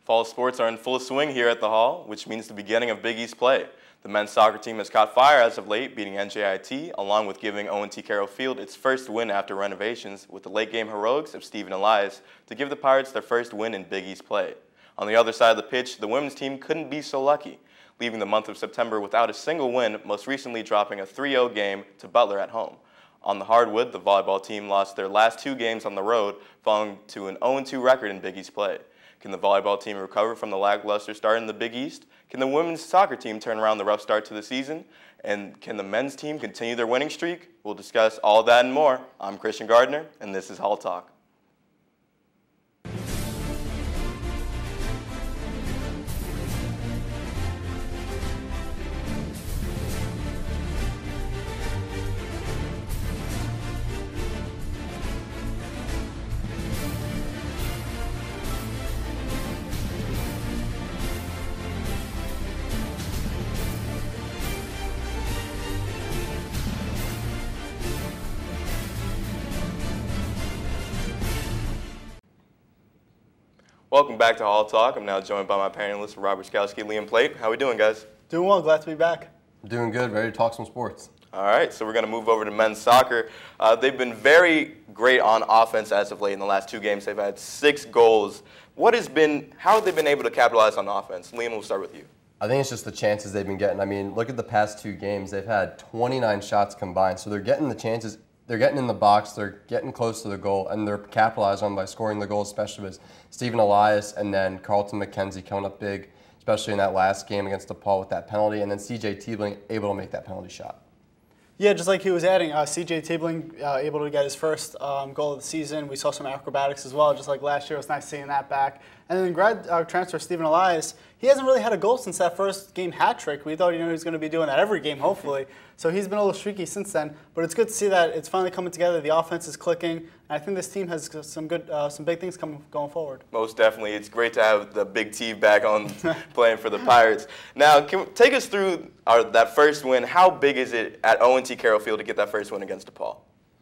Fall sports are in full swing here at the Hall, which means the beginning of Big East play. The men's soccer team has caught fire as of late, beating NJIT, along with giving O&T Carroll Field its first win after renovations, with the late-game heroics of Stephen Elias to give the Pirates their first win in Big East play. On the other side of the pitch, the women's team couldn't be so lucky, leaving the month of September without a single win, most recently dropping a 3-0 game to Butler at home. On the hardwood, the volleyball team lost their last 2 games on the road, falling to an 0-2 record in Big East play. Can the volleyball team recover from the lackluster start in the Big East? Can the women's soccer team turn around the rough start to the season? And can the men's team continue their winning streak? We'll discuss all that and more. I'm Christian Gardner, and this is Hall Talk. Welcome back to Hall Talk. I'm now joined by my panelists, Ruszkowski, Liam Plate. How are we doing, guys? Doing well. Glad to be back. Doing good. Ready to talk some sports. All right, so we're going to move over to men's soccer. They've been very great on offense as of late. In the last 2 games, they've had 6 goals. How have they been able to capitalize on offense? Liam, we'll start with you. I think it's just the chances they've been getting. I mean, look at the past 2 games. They've had 29 shots combined, so they're getting the chances. They're getting in the box, they're getting close to the goal, and they're capitalizing on by scoring the goal, especially with Stephen Elias and then Carlton McKenzie coming up big, especially in that last game against DePaul with that penalty, and then C.J. Tiebling able to make that penalty shot. Yeah, just like he was adding, C.J. Tiebling able to get his first goal of the season. We saw some acrobatics as well, just like last year. It was nice seeing that back. And then grad transfer Stephen Elias, he hasn't really had a goal since that first game hat trick. We thought he was going to be doing that every game, hopefully. So he's been a little streaky since then. But it's good to see that it's finally coming together. The offense is clicking. And I think this team has some big things going forward. Most definitely. It's great to have the Big T back on playing for the Pirates. Now, take us through that first win. How big is it at O&T Carroll Field to get that first win against DePaul?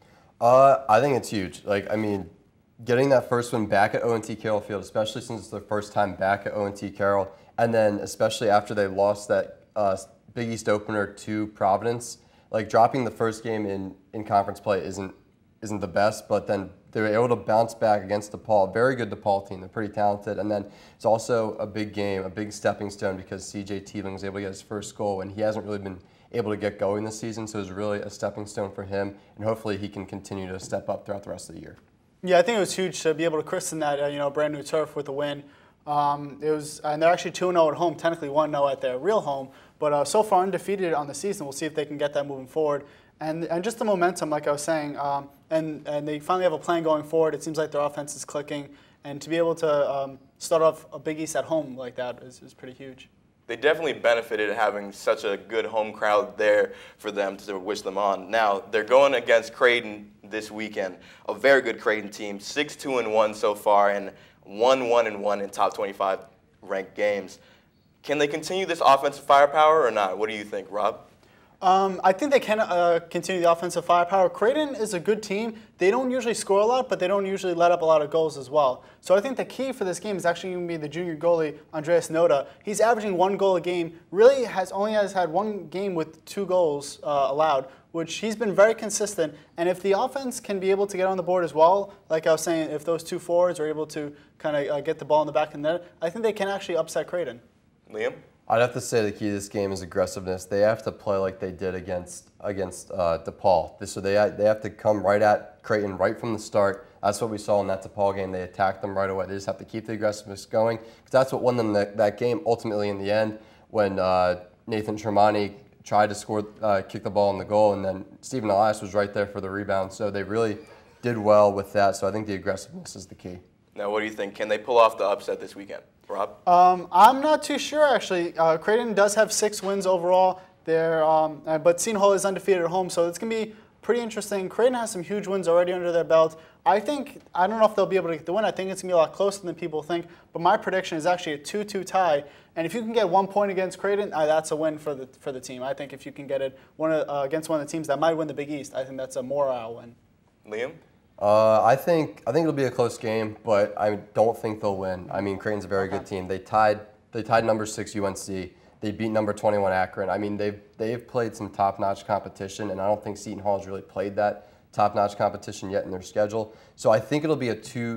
I think it's huge. Getting that first win back at O&T Carroll Field, especially since it's their first time back at O&T Carroll, and then especially after they lost that Big East opener to Providence, dropping the first game in conference play isn't the best, but then they were able to bounce back against DePaul, a very good DePaul team. They're pretty talented, and then it's also a big game, a big stepping stone because C.J. Tiebling was able to get his first goal, and he hasn't really been able to get going this season, so it was really a stepping stone for him, and hopefully he can continue to step up throughout the rest of the year. Yeah, I think it was huge to be able to christen that brand new turf with a win. And they're actually 2-0 at home, technically 1-0 at their real home, but so far undefeated on the season. We'll see if they can get that moving forward. And just the momentum, like I was saying, and they finally have a plan going forward. It seems like their offense is clicking, and to be able to start off a Big East at home like that is pretty huge. They definitely benefited having such a good home crowd there for them to wish them on. Now, they're going against Creighton this weekend, a very good Creighton team, 6-2-1 so far and 1-1-1 in top 25 ranked games. Can they continue this offensive firepower or not? What do you think, Rob? I think they can continue the offensive firepower. Creighton is a good team. They don't usually score a lot, but they don't usually let up a lot of goals as well. So I think the key for this game is actually going to be the junior goalie, Andreas Noda. He's averaging 1 goal a game, really only has had 1 game with 2 goals allowed, which he's been very consistent. And if the offense can be able to get on the board as well, like I was saying, if those 2 forwards are able to kind of get the ball in the back of the net, I think they can actually upset Creighton. Liam? I'd have to say the key to this game is aggressiveness. They have to play like they did against DePaul. So they have to come right at Creighton right from the start. That's what we saw in that DePaul game. They attacked them right away. They just have to keep the aggressiveness going because that's what won them that game ultimately in the end when Nathan Tremonti tried to kick the ball in the goal, and then Stephen Elias was right there for the rebound. So they really did well with that. So I think the aggressiveness is the key. Now, what do you think? Can they pull off the upset this weekend? Rob? I'm not too sure, actually. Creighton does have 6 wins overall. But Seton Hall is undefeated at home, so it's going to be pretty interesting. Creighton has some huge wins already under their belt. I don't know if they'll be able to get the win. I think it's going to be a lot closer than people think. But my prediction is actually a 2-2 tie. And if you can get 1 point against Creighton, that's a win for the team. I think if you can get it against one of the teams that might win the Big East, I think that's a morale win. Liam? I think it'll be a close game, but I don't think they'll win. I mean, Creighton's a very good team. They tied number 6 UNC. They beat number 21 Akron. I mean, they've played some top-notch competition, and I don't think Seton Hall's really played that top-notch competition yet in their schedule. So I think it'll be a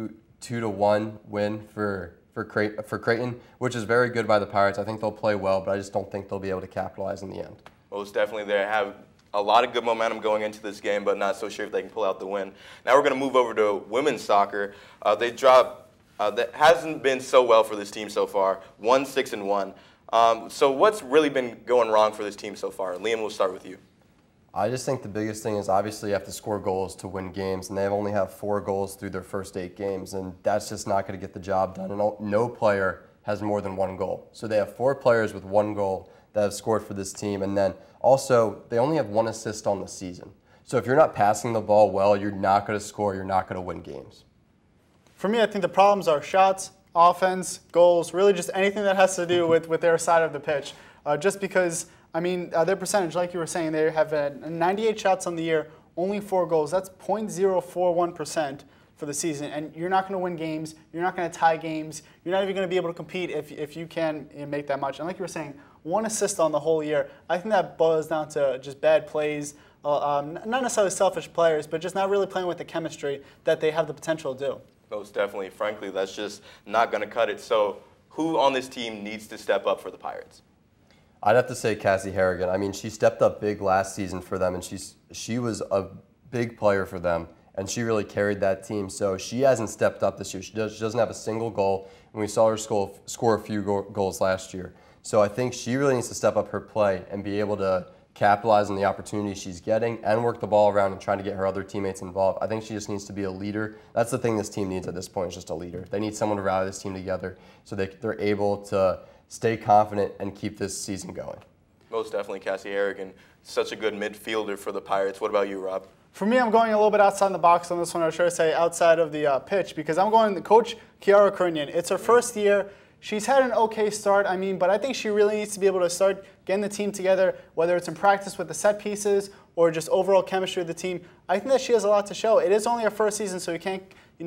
2-1 win for Creighton, which is very good by the Pirates. I think they'll play well, but I just don't think they'll be able to capitalize in the end. Most definitely. They have a lot of good momentum going into this game, but not so sure if they can pull out the win. Now we're going to move over to women's soccer. They dropped, that hasn't been so well for this team so far, 1-6-1. So what's really been going wrong for this team so far? Liam, we'll start with you. I just think the biggest thing is obviously you have to score goals to win games, and they only have 4 goals through their first 8 games, and that's just not going to get the job done. And no player has more than 1 goal. So they have 4 players with 1 goal that have scored for this team, and then also they only have 1 assist on the season. So if you're not passing the ball well, you're not going to score, you're not going to win games. For me, I think the problems are shots, offense, goals, really just anything that has to do with their side of the pitch. Just because, I mean, their percentage, like you were saying, they have 98 shots on the year, only 4 goals. That's .041% for the season, and you're not going to win games. You're not going to tie games. You're not even going to be able to compete if you can make that much. And like you were saying, 1 assist on the whole year. I think that boils down to just bad plays, not necessarily selfish players, but just not really playing with the chemistry that they have the potential to do. Most definitely. Frankly, that's just not going to cut it. So who on this team needs to step up for the Pirates? I'd have to say Cassie Harrigan. I mean, she stepped up big last season for them, and she was a big player for them, and she really carried that team. So she hasn't stepped up this year. She doesn't have a single goal, and we saw her score a few goals last year. So I think she really needs to step up her play and be able to capitalize on the opportunity she's getting and work the ball around and trying to get her other teammates involved. I think she just needs to be a leader. That's the thing this team needs at this point, is just a leader. They need someone to rally this team together so they're able to stay confident and keep this season going. Most definitely. Cassie Harrigan, such a good midfielder for the Pirates. What about you, Rob? For me, I'm going a little bit outside the box on this one, or should I say outside of the pitch, because I'm going to Coach Kiara Krunian. It's her first year. She's had an okay start, but I think she really needs to be able to start getting the team together, whether it's in practice with the set pieces or just overall chemistry of the team. I think that she has a lot to show. It is only her first season, so you can't,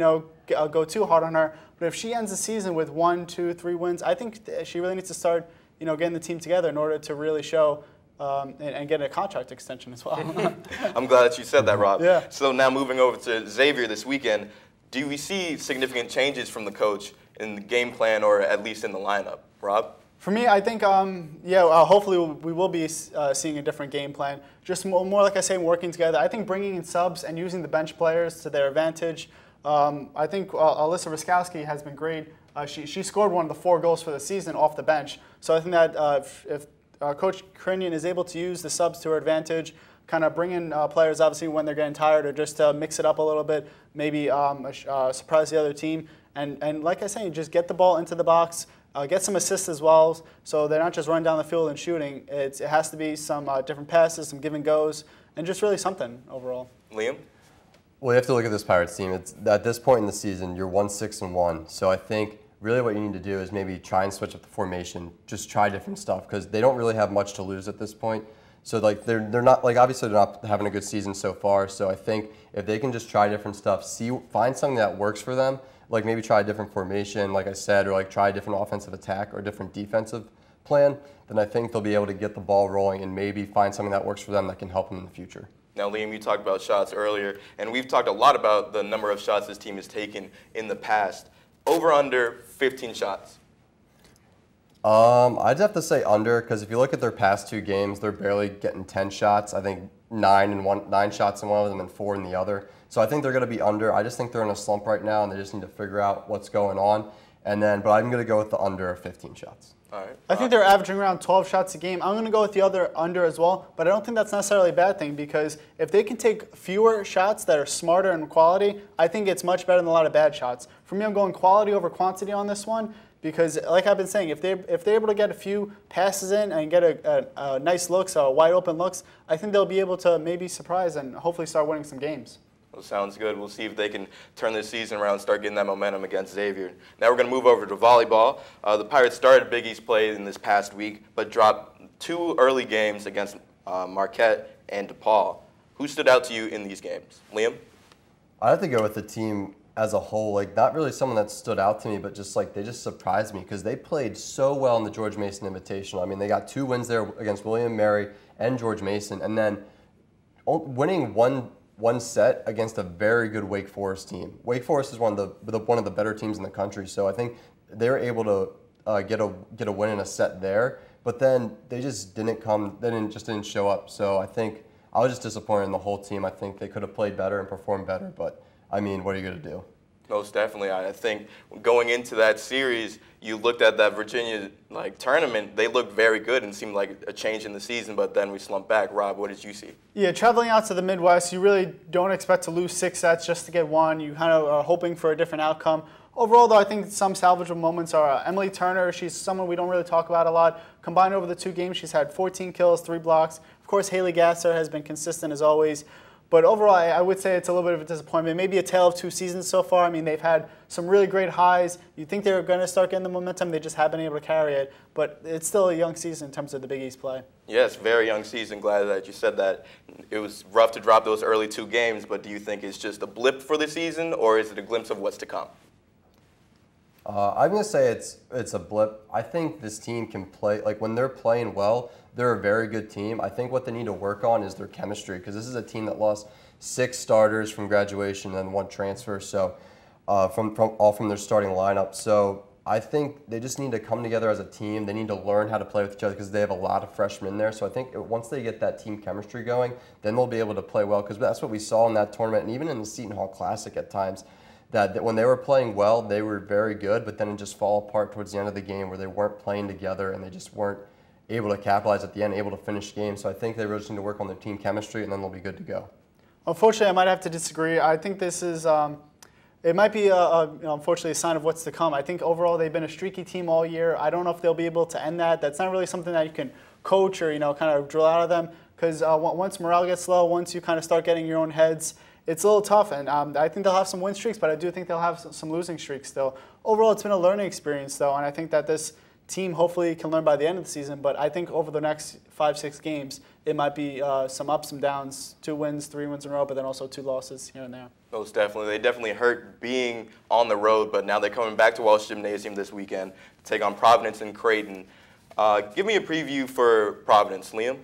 go too hard on her. But if she ends the season with 1, 2, 3 wins, I think she really needs to start, getting the team together in order to really show and get a contract extension as well. I'm glad that you said that, Rob. Yeah. So now moving over to Xavier this weekend, do we see significant changes from the coach in the game plan or at least in the lineup? Rob? For me, I think, hopefully we will be seeing a different game plan. Just more like I say, working together. I think bringing in subs and using the bench players to their advantage. I think Alyssa Ruszkowski has been great. She scored one of the 4 goals for the season off the bench. So I think that if Coach Krunian is able to use the subs to her advantage, kind of bring in players obviously when they're getting tired, or just mix it up a little bit, maybe surprise the other team. And like I say, just get the ball into the box, get some assists as well, so they're not just running down the field and shooting. It has to be some different passes, some give and goes, and just really something overall. Liam? Well, you have to look at this Pirates team. It's at this point in the season, you're 1-6-1. So I think really what you need to do is maybe try and switch up the formation, just try different stuff, because they don't really have much to lose at this point. So they're not, obviously they're not having a good season so far. So I think if they can just try different stuff, find something that works for them, like maybe try a different formation, like I said, or try a different offensive attack or a different defensive plan, then I think they'll be able to get the ball rolling and maybe find something that works for them that can help them in the future. Now, Liam, you talked about shots earlier, and we've talked a lot about the number of shots this team has taken in the past. Over under 15 shots. I'd have to say under, because if you look at their past 2 games, they're barely getting 10 shots. I think 9 shots in one of them and 4 in the other. So I think they're going to be under. I just think they're in a slump right now, and they just need to figure out what's going on. But I'm going to go with the under of 15 shots. All right. I think they're averaging around 12 shots a game. I'm going to go with the other under as well, but I don't think that's necessarily a bad thing, because if they can take fewer shots that are smarter in quality, I think it's much better than a lot of bad shots. For me, I'm going quality over quantity on this one, because like I've been saying, if they're able to get a few passes in and get a nice looks, wide open looks, I think they'll be able to maybe surprise and hopefully start winning some games. Well, sounds good. We'll see if they can turn this season around and start getting that momentum against Xavier. Now we're going to move over to volleyball. The Pirates started Big East play in this past week, but dropped 2 early games against Marquette and DePaul. Who stood out to you in these games? Liam? I have to go with the team as a whole. Like, not really someone that stood out to me, but just like they just surprised me because they played so well in the George Mason Invitational. I mean, they got 2 wins there against William Mary and George Mason, and then winning one set against a very good Wake Forest team. Wake Forest is one of the better teams in the country, so I think they were able to get a win in a set there. But then they just didn't come. They didn't show up. So I think I was just disappointed in the whole team. I think they could have played better and performed better. But I mean, what are you going to do? Most definitely. I think going into that series, you looked at that Virginia tournament. They looked very good and seemed like a change in the season, but then we slumped back. Rob, what did you see? Yeah, traveling out to the Midwest, you really don't expect to lose 6 sets just to get one. You kind of are hoping for a different outcome. Overall, though, I think some salvageable moments are Emily Turner. She's someone we don't really talk about a lot. Combined over the 2 games, she's had 14 kills, 3 blocks. Of course, Haley Gasser has been consistent as always. But overall, I would say it's a little bit of a disappointment. Maybe a tale of 2 seasons so far. I mean, they've had some really great highs. You'd think they were going to start getting the momentum. They just haven't been able to carry it. But it's still a young season in terms of the Big East play. Yes, very young season. Glad that you said that. It was rough to drop those early 2 games, but do you think it's just a blip for the season, or is it a glimpse of what's to come? I'm going to say it's a blip. I think this team can play, like when they're playing well, they're a very good team. I think what they need to work on is their chemistry because this is a team that lost 6 starters from graduation and 1 transfer, so from their starting lineup. So I think they just need to come together as a team. They need to learn how to play with each other because they have a lot of freshmen in there. So I think once they get that team chemistry going, then they'll be able to play well because that's what we saw in that tournament and even in the Seton Hall Classic at times. That when they were playing well, they were very good, but then it just fall apart towards the end of the game where they weren't playing together and they just weren't able to capitalize at the end, able to finish games. So I think they really just need to work on their team chemistry and then they'll be good to go. Unfortunately, I might have to disagree. I think this is, it might be, unfortunately, a sign of what's to come. I think overall they've been a streaky team all year. I don't know if they'll be able to end that. That's not really something that you can coach or, kind of drill out of them because once morale gets low, once you kind of start getting your own heads, it's a little tough, and I think they'll have some win streaks, but I do think they'll have some losing streaks still. Overall, it's been a learning experience, though, and I think that this team hopefully can learn by the end of the season, but I think over the next 5-6 games, it might be some ups and downs, 2 wins, 3 wins in a row, but then also 2 losses here and there. Most definitely. They definitely hurt being on the road, but now they're coming back to Walsh Gymnasium this weekend to take on Providence and Creighton. Give me a preview for Providence, Liam.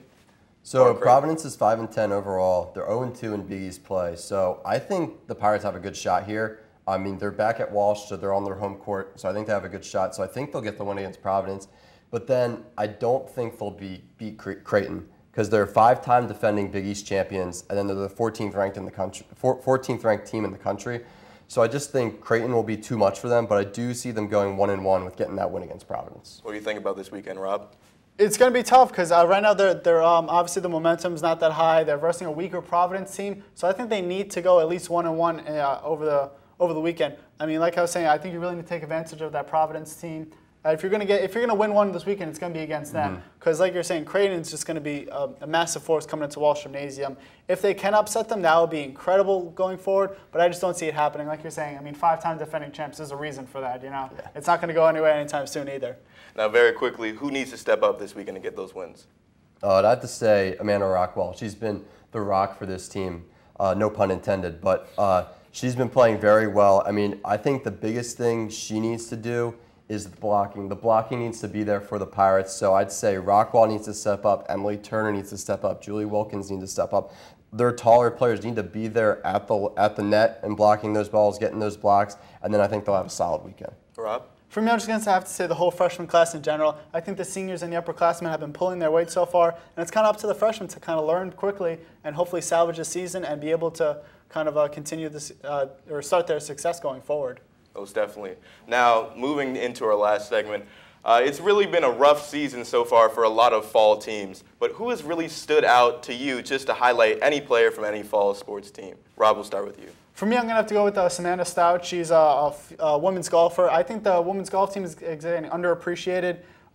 So Providence is 5-10 overall. They're 0-2 in Big East play. So I think the Pirates have a good shot here. I mean, they're back at Walsh, so they're on their home court. So I think they have a good shot. So I think they'll get the win against Providence. But then I don't think they'll beat Creighton because they're 5-time defending Big East champions, and then they're the 14th ranked in the country, 14th ranked team in the country. So I just think Creighton will be too much for them. But I do see them going 1-1 with getting that win against Providence. What do you think about this weekend, Rob? It's going to be tough because right now they're obviously the momentum's not that high. They're versing a weaker Providence team, so I think they need to go at least 1-1 over the weekend. I mean, like I was saying, I think you really need to take advantage of that Providence team. If you're going to win one this weekend, it's going to be against them because, like you're saying, Creighton's just going to be a massive force coming into Walsh Gymnasium. If they can upset them, that would be incredible going forward. But I just don't see it happening. Like you're saying, I mean, 5-time defending champs. There's a reason for that. Yeah. It's not going to go anywhere anytime soon either. Now, very quickly, who needs to step up this weekend to get those wins? I'd have to say Amanda Rockwell. She's been the rock for this team, no pun intended. But she's been playing very well. I mean, I think the biggest thing she needs to do is the blocking. The blocking needs to be there for the Pirates. So I'd say Rockwell needs to step up. Emily Turner needs to step up. Julie Wilkins needs to step up. Their taller players need to be there at the net and blocking those balls, getting those blocks, and then I think they'll have a solid weekend. Rob? For me, I'm just going to have to say the whole freshman class in general. I think the seniors and the upperclassmen have been pulling their weight so far, and it's kind of up to the freshmen to kind of learn quickly and hopefully salvage the season and be able to kind of continue this or start their success going forward. Most definitely. Now, moving into our last segment, it's really been a rough season so far for a lot of fall teams, but who has really stood out to you just to highlight any player from any fall sports team? Rob, we'll start with you. For me, I'm going to have to go with Samantha Stout. She's a women's golfer. I think the women's golf team is getting underappreciated.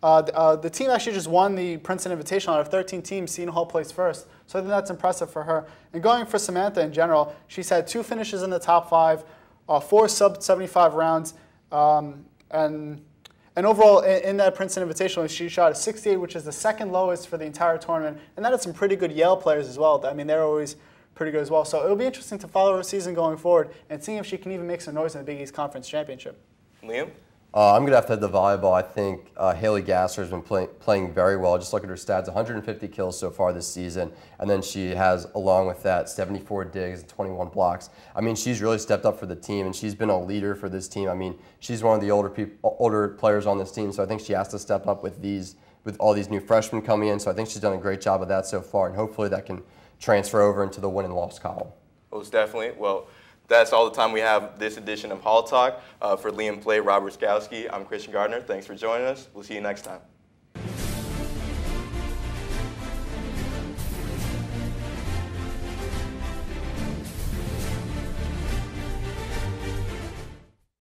The team actually just won the Princeton Invitational out of 13 teams. Seton Hall placed first, so I think that's impressive for her. And going for Samantha in general, she's had 2 finishes in the top 5, 4 sub-75 rounds, and overall in that Princeton Invitational, she shot a 68, which is the second lowest for the entire tournament. And that had some pretty good Yale players as well. I mean, they're always pretty good as well. So it'll be interesting to follow her season going forward and seeing if she can even make some noise in the Big East Conference Championship. Liam? I'm going to have to head to volleyball. I think Haley Gasser has been playing very well. Just look at her stats, 150 kills so far this season. And then she has, along with that, 74 digs and 21 blocks. I mean, she's really stepped up for the team, and she's been a leader for this team. I mean, she's one of the older players on this team, so I think she has to step up with all these new freshmen coming in. So I think she's done a great job of that so far, and hopefully that can transfer over into the win and loss column. Most definitely. Well, that's all the time we have this edition of Hall Talk. For Liam Play, Rob Ruszkowski, I'm Christian Gardner. Thanks for joining us. We'll see you next time.